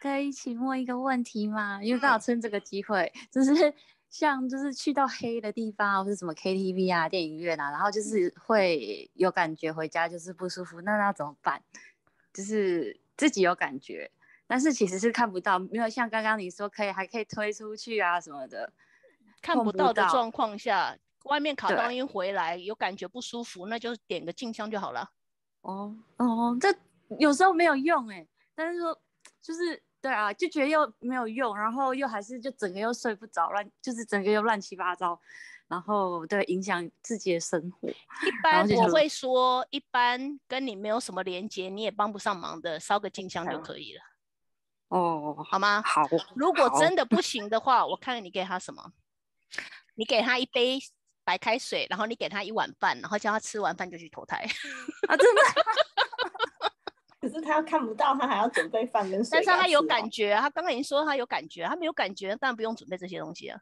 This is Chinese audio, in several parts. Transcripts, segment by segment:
可以请问一个问题吗？因为刚好趁这个机会，就是像就是去到黑的地方，或是什么 KTV 啊、电影院啊，然后就是会有感觉，回家就是不舒服，那怎么办？就是自己有感觉，但是其实是看不到，没有像刚刚你说还可以推出去啊什么的， 看不到的碰状况下，外面卡到对， 音回来有感觉不舒服，那就点个静香就好了。 这有时候没有用但是说就是对啊，就觉得又没有用，然后又还是就整个又睡不着，就是整个又乱七八糟，然后对影响自己的生活， 一然后就想说般我会说，一般跟你没有什么连接，你也帮不上忙的，烧个静香就可以了， 哦， 好吗？ 好， 如果好真的不行的话，我看你给他什么？你给他一杯白开水，然后你给他一碗饭，然后叫他吃完饭就去投胎。 啊，真的。 可是他看不到，他还要准备饭跟水但是他有给他吃感觉，他刚刚已经说他有感觉，他没有感觉，当然不用准备这些东西啊。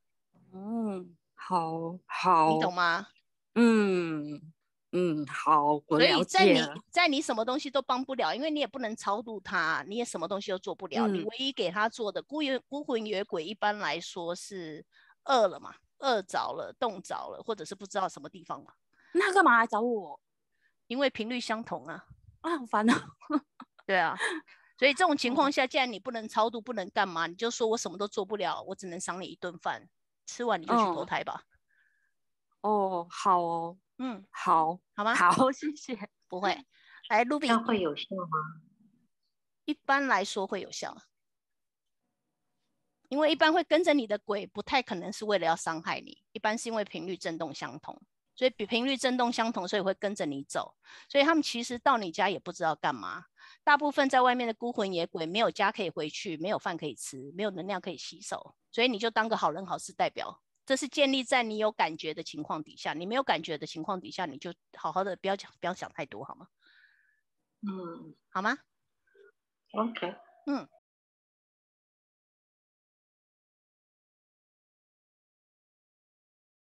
好， 你懂吗？ 好，我所以了解了。 在你什么东西都帮不了，因为你也不能超度他，你也什么东西都做不了。你唯一给他做的孤魂野鬼，一般来说是饿了嘛，饿着了、冻着了，或者是不知道什么地方嘛。 那干嘛来找我？ 因为频率相同啊。 啊，好烦啊！ 对啊，所以这种情况下，既然你不能超度，不能干嘛，你就说我什么都做不了，我只能赏你一顿饭，吃完你就去投胎吧。 哦，好哦，好， 好吗？ 好，谢谢。 不会，来，Ruby， 这会有效吗？ 一般来说会有效，因为一般会跟着你的鬼，不太可能是为了要伤害你，一般是因为频率震动相同，所以比频率震动相同，所以会跟着你走，所以他们其实到你家也不知道干嘛。大部分在外面的孤魂野鬼没有家可以回去，没有饭可以吃，没有能量可以吸收，所以你就当个好人好事代表。这是建立在你有感觉的情况底下，你没有感觉的情况底下，你就好好的不要想太多，好吗？ 嗯， 好吗？ OK，